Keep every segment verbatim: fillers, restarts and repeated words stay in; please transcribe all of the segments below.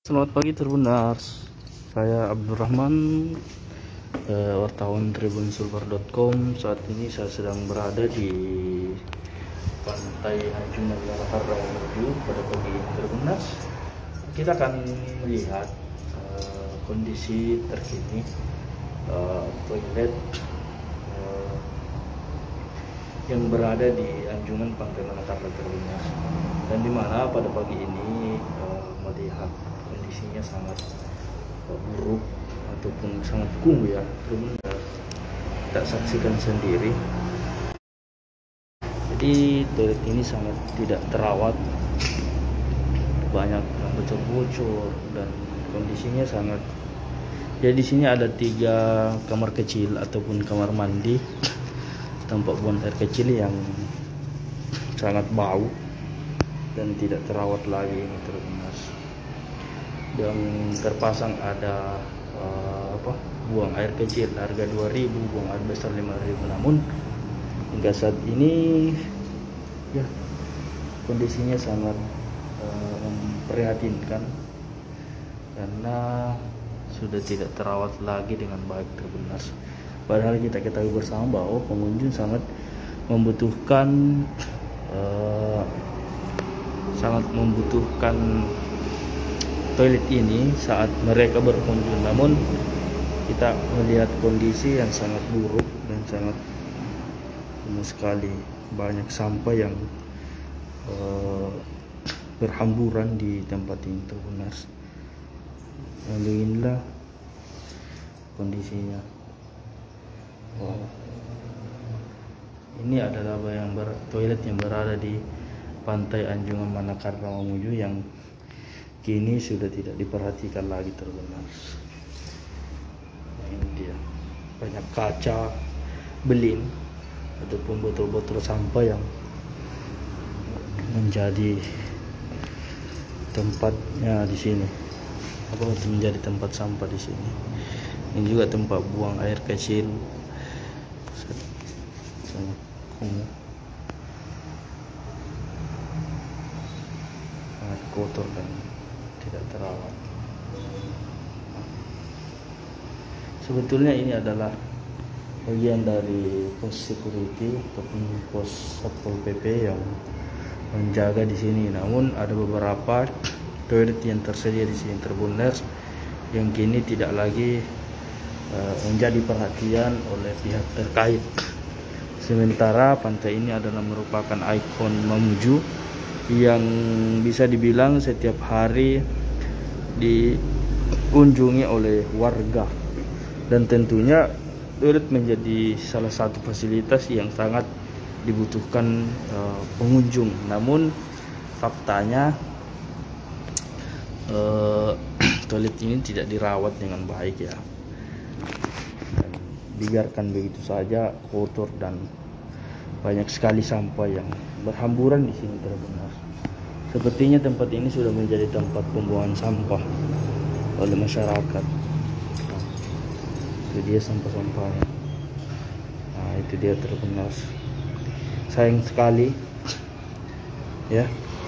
Selamat pagi Tribuners, saya Abdurrahman, eh, wartawan tribun sulbar dot com. Saat ini saya sedang berada di pantai Anjungan Manakar Rawamuju pada pagi ini Tribuners. Kita akan melihat eh, kondisi terkini eh, toilet eh, yang berada di Anjungan Pantai Manakar Tribuners, dan di mana pada pagi ini eh, melihat kondisinya sangat buruk ataupun sangat kumuh ya, teman kita saksikan sendiri. Jadi toilet ini sangat tidak terawat, banyak yang bocor-bocor dan kondisinya sangat. Jadi di sini ada tiga kamar kecil ataupun kamar mandi, tempat buang air kecil yang sangat bau dan tidak terawat lagi ini terus. Dan terpasang ada uh, apa buang air kecil harga dua ribu, buang air besar lima ribu. Namun hingga saat ini ya kondisinya sangat uh, memprihatinkan karena sudah tidak terawat lagi dengan baik terbenar. Padahal kita ketahui bersama bahwa pengunjung sangat membutuhkan uh, sangat membutuhkan toilet ini saat mereka berkunjung. Namun kita melihat kondisi yang sangat buruk dan sangat kumuh sekali, banyak sampah yang uh, berhamburan di tempat ini terbenar. Lalu inilah kondisinya. Wow. Ini adalah yang ber, toilet yang berada di pantai Anjungan Manakar Rawamuju yang kini sudah tidak diperhatikan lagi terbenar. Nah, ini dia, banyak kaca, beling ataupun botol-botol sampah yang menjadi tempatnya di sini. Apa itu menjadi tempat sampah di sini? Ini juga tempat buang air kecil. Sangat kumuh, sangat kotor dan tidak terawat. Sebetulnya ini adalah bagian dari pos security ataupun pos satpol P P yang menjaga di sini. Namun ada beberapa toilet yang tersedia di sini Tribuners yang kini tidak lagi uh, menjadi perhatian oleh pihak terkait. Sementara pantai ini adalah merupakan ikon Mamuju yang bisa dibilang setiap hari dikunjungi oleh warga, dan tentunya toilet menjadi salah satu fasilitas yang sangat dibutuhkan uh, pengunjung. Namun faktanya uh, toilet ini tidak dirawat dengan baik ya, dan dibiarkan begitu saja kotor dan banyak sekali sampah yang berhamburan di sini terbenar. Sepertinya tempat ini sudah menjadi tempat pembuangan sampah oleh masyarakat. Nah, itu dia sampah-sampahnya. Nah, itu dia terbenar. Sayang sekali, ya.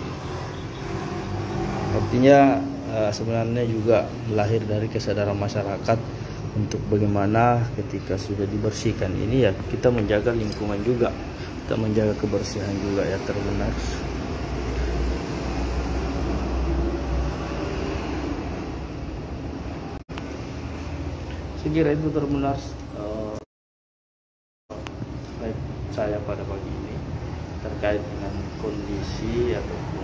Artinya uh, sebenarnya juga lahir dari kesadaran masyarakat untuk bagaimana ketika sudah dibersihkan ini ya kita menjaga lingkungan juga. Kita menjaga kebersihan juga ya terbenar. Sekira itu terbenar uh, baik saya pada pagi ini terkait dengan kondisi ataupun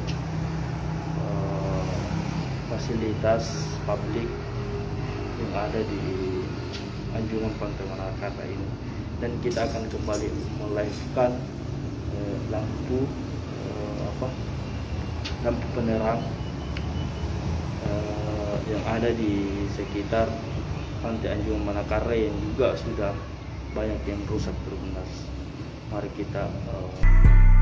uh, fasilitas publik yang ada di Anjungan Pantai Manakar ini. Dan kita akan kembali melive-kan eh, lampu eh, apa lampu penerang eh, yang ada di sekitar Pantai Anjungan Manakar yang juga sudah banyak yang rusak terbenar. Mari kita eh,